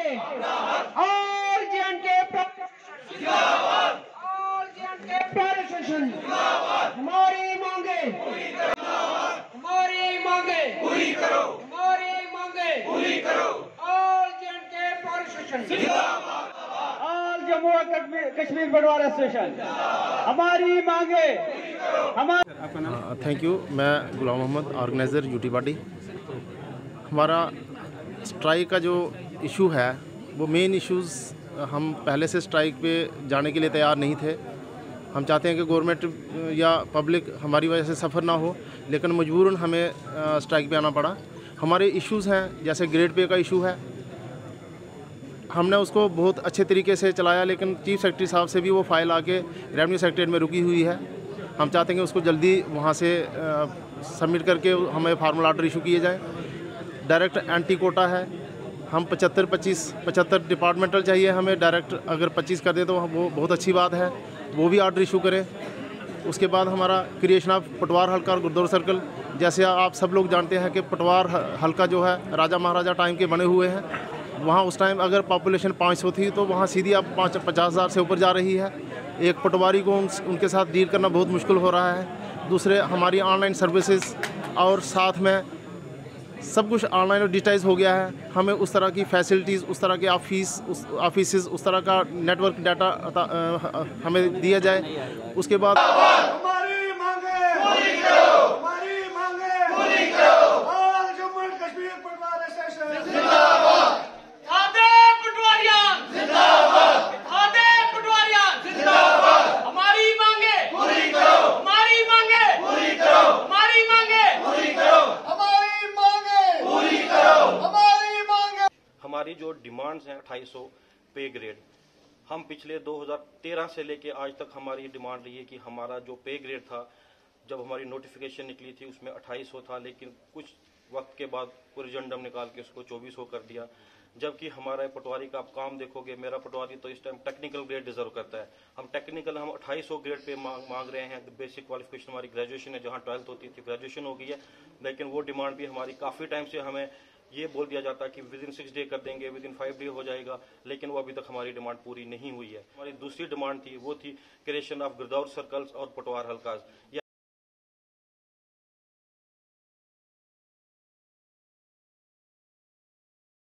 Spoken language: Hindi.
ऑल जे.एंड.के प्रशासन हमारी मांगे पूरी करो, हमारी मांगे पूरी करो। ऑल जे.एंड.के प्रशासन all Jammu and Kashmir patwar association हमारी मांगे थैंक यू। मैं Ghulam Mohammad, organiser UT party. हमारा स्ट्राइक का जो इशू है वो मेन इश्यूज़, हम पहले से स्ट्राइक पे जाने के लिए तैयार नहीं थे। हम चाहते हैं कि गवर्नमेंट या पब्लिक हमारी वजह से सफ़र ना हो, लेकिन मजबूरन हमें स्ट्राइक पे आना पड़ा। हमारे इश्यूज़ हैं, जैसे ग्रेड पे का इशू है, हमने उसको बहुत अच्छे तरीके से चलाया, लेकिन चीफ सेक्रेटरी साहब से भी वो फाइल आके रेवेन्यू सेक्रेटरीट में रुकी हुई है। हम चाहते हैं कि उसको जल्दी वहाँ से सबमिट करके हमें फार्मल आर्डर इशू किए जाए। डायरेक्ट एंटी कोटा है, हम 75 डिपार्टमेंटल चाहिए हमें। डायरेक्ट अगर 25 कर दे तो वो बहुत अच्छी बात है, वो भी आर्डर इशू करें। उसके बाद हमारा क्रिएशन ऑफ पटवार हल्का और गुरुद्वारा सर्कल, जैसे आप सब लोग जानते हैं कि पटवार हल्का जो है राजा महाराजा टाइम के बने हुए हैं। वहाँ उस टाइम अगर पॉपुलेशन 500 थी तो वहाँ सीधी अब 50,000 से ऊपर जा रही है। एक पटवारी को उनके साथ डील करना बहुत मुश्किल हो रहा है। दूसरे हमारी ऑनलाइन सर्विसेज और साथ में सब कुछ ऑनलाइन और डिजिटाइज हो गया है। हमें उस तरह की फैसिलिटीज़, उस तरह के ऑफिस उस तरह का नेटवर्क डाटा हमें दिया जाए। उसके बाद हमारी मांगे पूरी करो, हमारी मांगे पूरी करो। All Jammu and Kashmir patwar association जिंदाबाद। खादे पटवारियां जिंदाबाद, खादे पटवारियां जिंदाबाद। हमारी मांगे पूरी करो, हमारी मांगे पूरी करो, हमारी मांगे पूरी करो, हमारी मांगे पूरी करो, हमारी मांगे। हमारी जो डिमांड्स हैं 2800 पे ग्रेड, हम पिछले 2013 से लेके आज तक हमारी डिमांड रही है कि हमारा जो पे ग्रेड था, जब हमारी नोटिफिकेशन निकली थी उसमें 2800 था, लेकिन कुछ वक्त के बाद कोरिजेंडम निकाल के उसको 2400 कर दिया। जबकि हमारा पटवारी का आप काम देखोगे, मेरा पटवारी तो इस टाइम टेक्निकल ग्रेड डिजर्व करता है। हम 2800 ग्रेड पे मांग रहे हैं। बेसिक क्वालिफिकेशन हमारी ग्रेजुएशन है, जहाँ 12th होती थी ग्रेजुएशन हो गई है, लेकिन वो डिमांड भी हमारी काफ़ी टाइम से हमें ये बोल दिया जाता है कि विदिन 6 डे कर देंगे, विदिन 5 डे हो जाएगा, लेकिन वो अभी तक हमारी डिमांड पूरी नहीं हुई है। हमारी दूसरी डिमांड थी, वो थी क्रिएशन ऑफ गुरुद्वारा सर्कल्स और पटवार हल्काज।